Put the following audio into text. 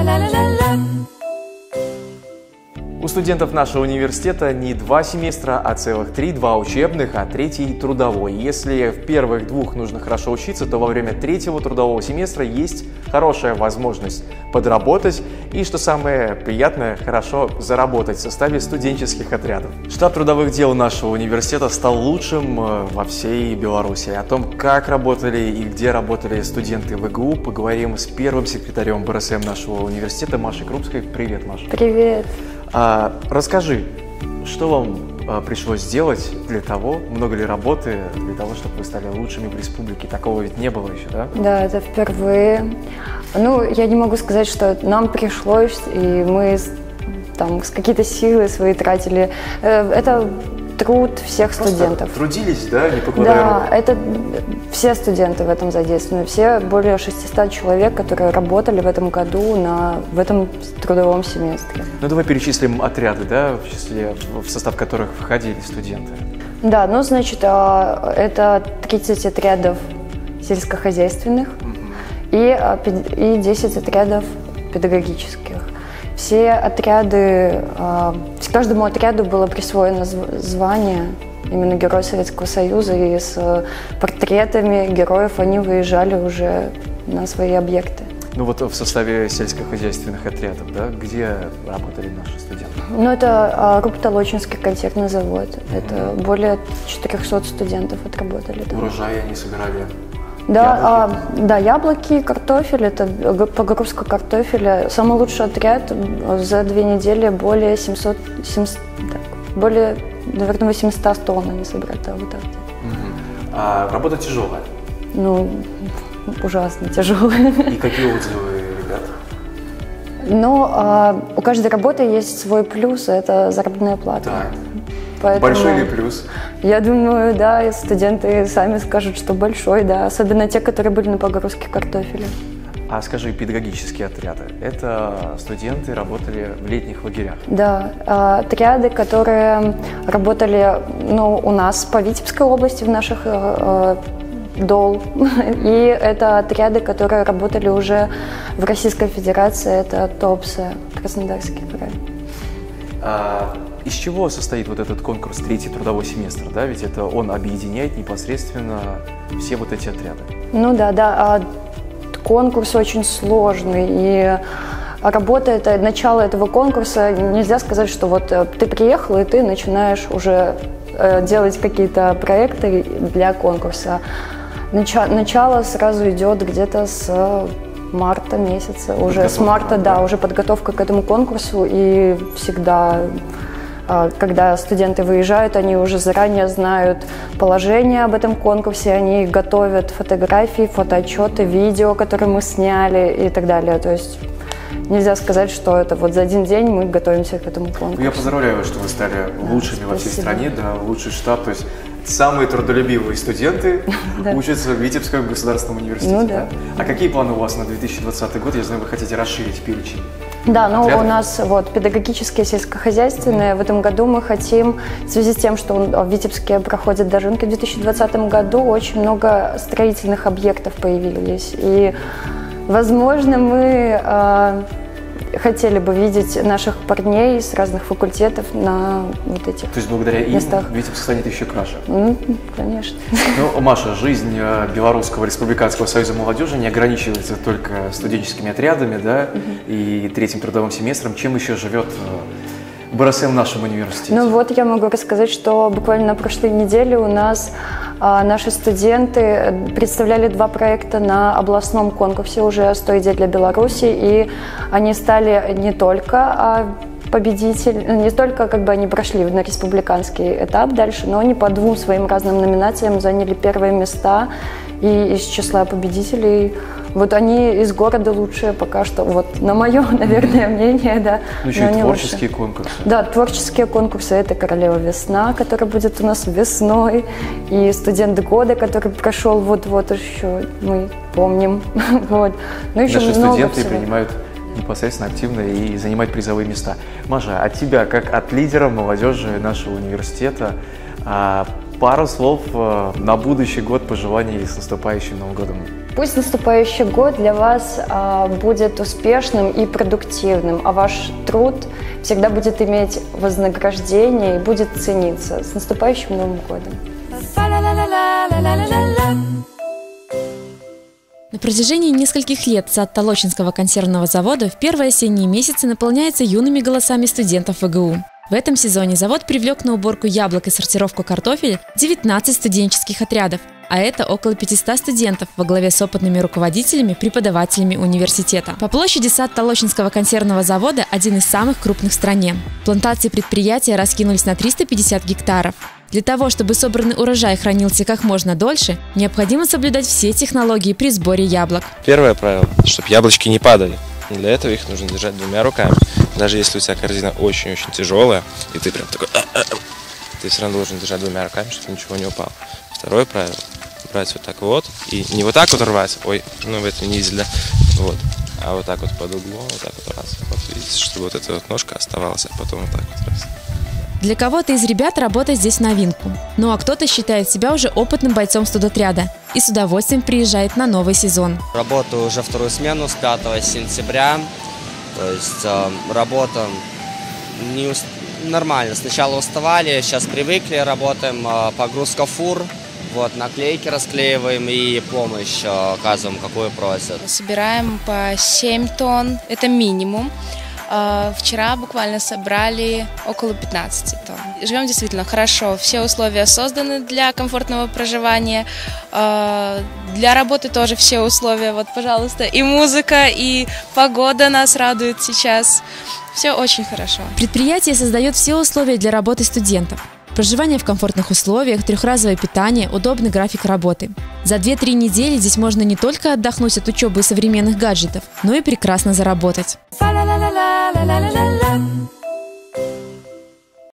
У студентов нашего университета не 2 семестра, а целых 3, 2 учебных, а 3 трудовой. Если в первых 2 нужно хорошо учиться, то во время 3-го трудового семестра есть хорошая возможность подработать и, что самое приятное, хорошо заработать в составе студенческих отрядов. Штат трудовых дел нашего университета стал лучшим во всей Беларуси. О том, как работали и где работали студенты ВГУ, поговорим с первым секретарем БРСМ нашего университета Машей Крупской. Привет, Маша. Привет. Расскажи, что вам пришлось сделать для того, много ли работы для того, чтобы вы стали лучшими в республике? Такого ведь не было еще, да? Да, это впервые. Ну, я не могу сказать, что нам пришлось, и мы там с какие-то силы свои тратили. Это труд всех студентов. Трудились, да, не покладая рук? Да, это все студенты в этом задействованы. Все более 600 человек, которые работали в этом году в этом трудовом семестре. Ну, давай перечислим отряды, да, в состав которых входили студенты. Да, ну, значит, это 30 отрядов сельскохозяйственных и 10 отрядов педагогических. Все отряды, каждому отряду было присвоено звание именно Герой Советского Союза, и с портретами героев они выезжали уже на свои объекты. Ну вот в составе сельскохозяйственных отрядов, да, где работали наши студенты? Ну это Рубтолочинский консервный завод, это более 400 студентов отработали там. Урожаи они собирали? Да, да, яблоки, картофель, это погрузка картофеля. Самый лучший отряд за 2 недели более 700, более, наверное, 800 тонн они собрали. Да, вот так. А работа тяжелая? Ну, ужасно тяжелая. И какие отзывы ребят? Ну, у каждой работы есть свой плюс, это заработная плата. Да. Поэтому, большой ли плюс? Я думаю, да, и студенты сами скажут, что большой, да, особенно те, которые были на погрузке картофеля. А скажи, педагогические отряды, это студенты работали в летних лагерях? Да, отряды, которые работали, ну, у нас по Витебской области, в наших ДОЛ, и это отряды, которые работали уже в Российской Федерации, это ТОПСы, Краснодарский край. Из чего состоит вот этот конкурс 3-й трудовой семестр, да? Ведь это он объединяет непосредственно все вот эти отряды. Ну да, конкурс очень сложный, и начало этого конкурса, нельзя сказать, что вот ты приехал, и ты начинаешь уже делать какие-то проекты для конкурса. Начало сразу идет где-то с марта месяца, уже с марта, да, уже подготовка к этому конкурсу, и всегда, когда студенты выезжают, они уже заранее знают положение об этом конкурсе, они готовят фотографии, фотоотчеты, видео, которые мы сняли и так далее. То есть нельзя сказать, что это вот за один день мы готовимся к этому конкурсу. Я поздравляю вас, что вы стали лучшими во всей стране, да, лучший штат, то есть самые трудолюбивые студенты учатся в Витебском государственном университете. Ну, да. А какие планы у вас на 2020 год? Я знаю, вы хотите расширить перечень. Да, ну у нас вот педагогические, сельскохозяйственные. В этом году мы хотим, в связи с тем, что в Витебске проходят дожинки в 2020 году, очень много строительных объектов появились. И, возможно, мы хотели бы видеть наших парней с разных факультетов на вот этих местах. То есть благодаря им Витебск станет еще краше? Ну, конечно. Ну, Маша, жизнь Белорусского республиканского союза молодежи не ограничивается только студенческими отрядами, да, и 3-м трудовым семестром. Чем еще живет БРСМ в нашем университете? Ну вот я могу рассказать, что буквально на прошлой неделе у нас наши студенты представляли 2 проекта на областном конкурсе уже «100 идей для Беларуси», и они стали не только не только как бы они прошли на республиканский этап дальше, но они по 2 своим разным номинациям заняли первые места, и из числа победителей вот они из города лучшие пока что, вот на мое, наверное, мнение, да. Ну еще и творческие конкурсы. Да, творческие конкурсы, это «Королева весна», который будет у нас весной, и «Студент года», который прошел вот-вот еще, мы помним. Вот. Ну, еще наши студенты принимают непосредственно активно и занимать призовые места. Маша, от тебя, как от лидера молодежи нашего университета, пару слов на будущий год, пожеланий с наступающим Новым годом. Пусть наступающий год для вас будет успешным и продуктивным, а ваш труд всегда будет иметь вознаграждение и будет цениться. С наступающим Новым годом! На протяжении нескольких лет сад Толочинского консервного завода в первые осенние месяцы наполняется юными голосами студентов ВГУ. В этом сезоне завод привлек на уборку яблок и сортировку картофеля 19 студенческих отрядов, а это около 500 студентов во главе с опытными руководителями, преподавателями университета. По площади сад Толочинского консервного завода один из самых крупных в стране. Плантации предприятия раскинулись на 350 гектаров. Для того, чтобы собранный урожай хранился как можно дольше, необходимо соблюдать все технологии при сборе яблок. Первое правило, чтобы яблочки не падали. Для этого их нужно держать двумя руками. Даже если у тебя корзина очень-очень тяжелая, и ты прям такой, ты все равно должен держать двумя руками, чтобы ничего не упало. Второе правило, брать вот так вот, и не вот так вот рвать, ой, ну это не видели, вот, а вот так вот под углом, вот так вот раз, вот видите, чтобы вот эта вот ножка оставалась, а потом вот так вот раз. Для кого-то из ребят работа здесь в новинку. Ну а кто-то считает себя уже опытным бойцом студотряда и с удовольствием приезжает на новый сезон. Работаю уже вторую смену с 5 сентября. То есть работа нормально. Сначала уставали, сейчас привыкли, работаем погрузка фур. Вот, наклейки расклеиваем и помощь оказываем, какую просят. Собираем по 7 тонн, это минимум. Вчера буквально собрали около 15 тонн. Живем действительно хорошо, все условия созданы для комфортного проживания. Для работы тоже все условия, вот, пожалуйста, и музыка, и погода нас радует сейчас. Все очень хорошо. Предприятие создает все условия для работы студентов. Проживание в комфортных условиях, трехразовое питание, удобный график работы. За 2-3 недели здесь можно не только отдохнуть от учебы и современных гаджетов, но и прекрасно заработать.